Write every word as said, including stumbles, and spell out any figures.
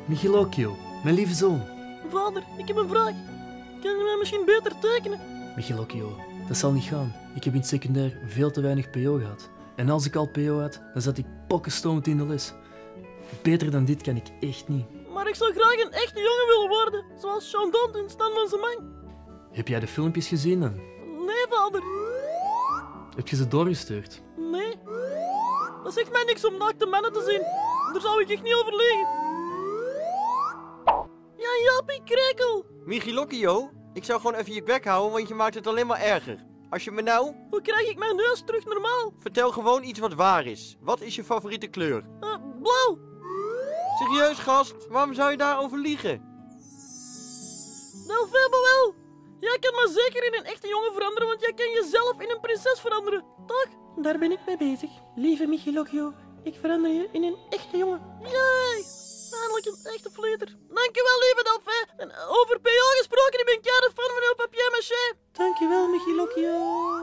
Michilocchio, mijn lieve zoon. Vader, ik heb een vraag. Kan je mij misschien beter tekenen? Michilocchio, dat zal niet gaan. Ik heb in het secundair veel te weinig P O gehad. En als ik al P O had, dan zat ik pokkenstomend in de les. Beter dan dit kan ik echt niet. Maar ik zou graag een echte jongen willen worden, zoals Sean Dont in Stan van Zemang. Heb jij de filmpjes gezien dan? Nee, vader. Heb je ze doorgestuurd? Nee. Dat zegt mij niks om naakte mannen te zien. Daar zou ik echt niet over liegen. Ja, Jaapie Krekel. Michilocchio, ik zou gewoon even je bek houden, want je maakt het alleen maar erger. Als je me nou... Hoe krijg ik mijn neus terug normaal? Vertel gewoon iets wat waar is. Wat is je favoriete kleur? Uh, blauw. Serieus, gast? Waarom zou je daarover liegen? Delphine wel. Jij kan maar zeker in een echte jongen veranderen, want jij kan jezelf in een prinses veranderen, toch? Daar ben ik mee bezig, lieve Michilocchio. Ik verander je in een echte jongen. Jee, eindelijk een echte vleter. Dankjewel, lieve Delphine. En over P O gesproken, ik ben keihard fan van uw papier-maché. Dankjewel, Michilocchio.